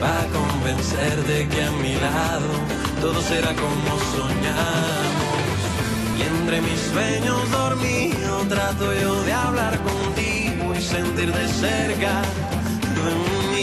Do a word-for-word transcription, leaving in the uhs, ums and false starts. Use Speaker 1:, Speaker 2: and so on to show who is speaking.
Speaker 1: para convencer de que a mi lado todo será como soñamos. Y entre mis sueños dormido trato yo de hablar contigo y sentir de cerca de mí.